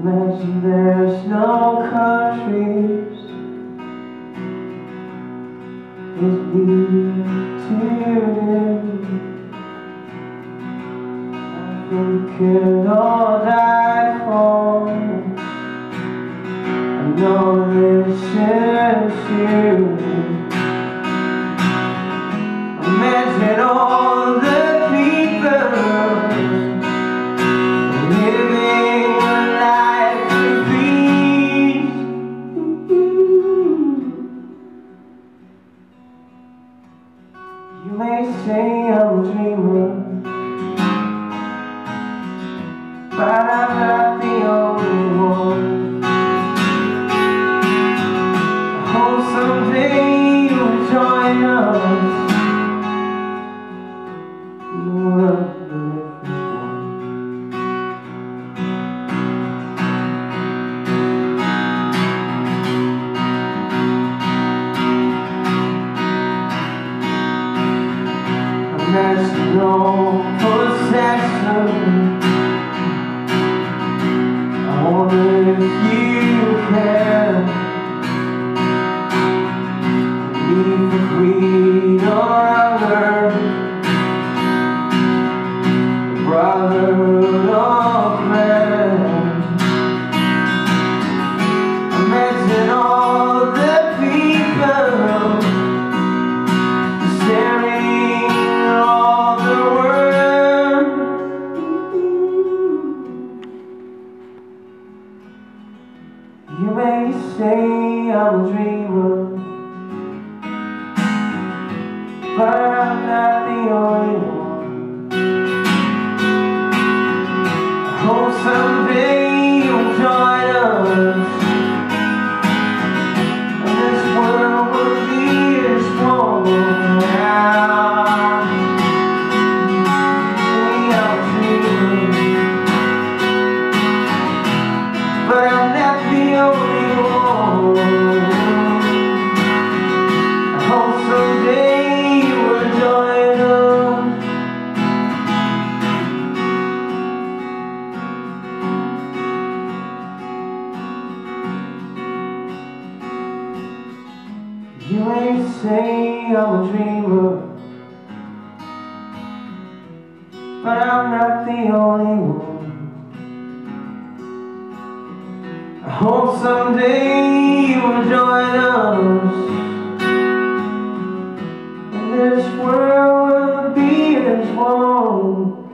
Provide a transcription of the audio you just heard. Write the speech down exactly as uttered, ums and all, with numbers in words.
Imagine there's no countries, it's me to you. I think we could all die for. I know this is you. Imagine all the people living a life of peace. You may say I'm a dreamer, but I'm not the only one. I hope someday you'll join us. There's no possession. I wonder if you can leave for greed or hunger, the brotherhood of man. Imagine all the people staring all the world. You may say I'm a dreamer, but I'm not the only one. I hope someday you'll join us, and this world will be as one now. Say I'm a dreamer, but I'm not the only one. I hope someday you will join us. You may say I'm a dreamer, but I'm not the only one. I hope someday you will join us, and this world will be as one.